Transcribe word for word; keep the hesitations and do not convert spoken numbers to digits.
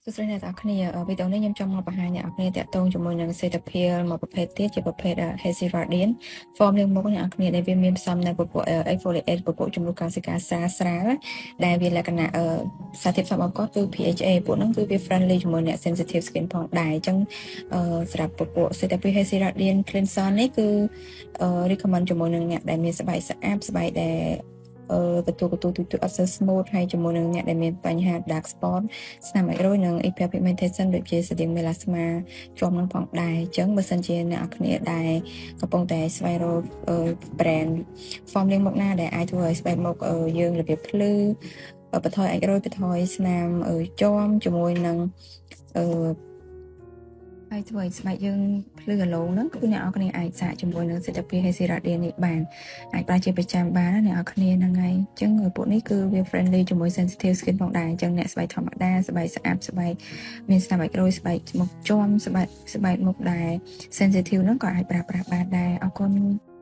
សួស្តីអ្នកទាំងអស់គ្នាវីដេអូនេះខ្ញុំចង់មកបង្ហាញអ្នកទាំងអស់គ្នាតាក់ទងជាមួយនឹងសេតាភាលមួយប្រភេទទៀតជាប្រភេទ Hazy Radiant form លាងមុខអ្នកទាំងអស់គ្នាដែលវាមានផ្សំនៅពពួក exfoliate ពពួកជំនួសកោសិកាស្រាលស្រាលដែលវាលក្ខណៈសារធាតុផ្សំរបស់គាត់គឺ pH A ពួកហ្នឹងគឺវា friendly ជាមួយអ្នក sensitive skin ផងដែរអញ្ចឹងសម្រាប់ពពួកសេតាភាល Hazy Radiant cleanser នេះគឺ recommend ជាមួយនឹងអ្នកដែលមានស្បែកស្អាតស្បែកដែលអឺទទួលទទួលទូទៅអត់សូវ smooth ហើយជាមួយនឹងអ្នកដែលមានបញ្ហា dark spot ស្នាមអុចរោយនិង hyperpigmentation ដូចជាស្តៀង melasma ជាប់នឹងផងដែរអញ្ចឹងបើសិនជាអ្នកនរគ្នាដែលកំពុងតែស្វែងរក brand form លាងមុខណាដែលអាចធ្វើឲ្យស្បែកមុខយើងរបៀបភ្លឺបន្ថយអុចរោយបន្ថយស្នាមជាំជាមួយនឹងអឺហើយធ្វើឲ្យស្បែកយើងភ្លឺអាឡូហ្នឹងគឺអ្នកនរគ្នាអាចសាកជាមួយនឹងសេតាភាល Hazy Radiant នេះបានអាចប្រើជាប្រចាំបានណាអ្នកនរគ្នាហ្នឹងហើយអញ្ចឹងពួកនេះគឺវា friendly ជាមួយ sensitive skin ផងដែរអញ្ចឹងអ្នកស្បែកធម្មតាស្បែកស្អាតស្បែកមានស្នាមអុចរោយស្បែកមុខជាំស្បែកស្បែកមុខដែល sensitive ហ្នឹងក៏អាចប្រើប្រាស់បានដែរអរគុណ